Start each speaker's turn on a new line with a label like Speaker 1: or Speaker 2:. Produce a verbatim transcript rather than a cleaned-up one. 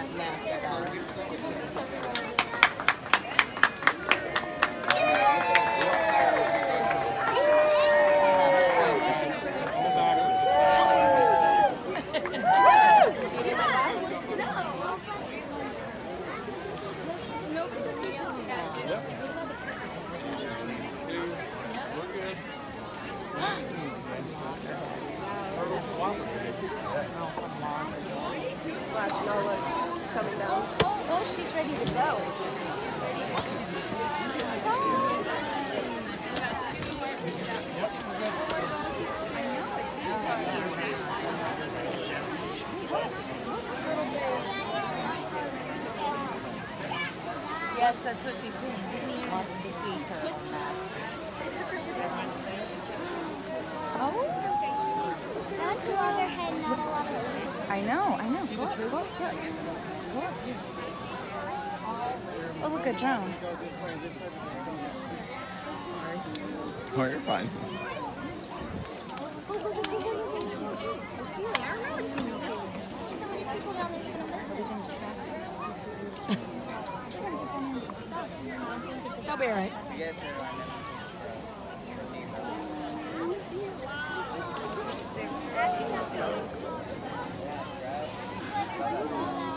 Speaker 1: Coming down. Oh, she's ready to go. Yes, that's what she's saying. Oh.
Speaker 2: That's Loggerhead, not a lot of
Speaker 1: I know, I know. Look, look, look. Oh, look at Joan. Sorry.
Speaker 3: Oh, you're fine.
Speaker 1: I'll be all right.
Speaker 2: Thank you.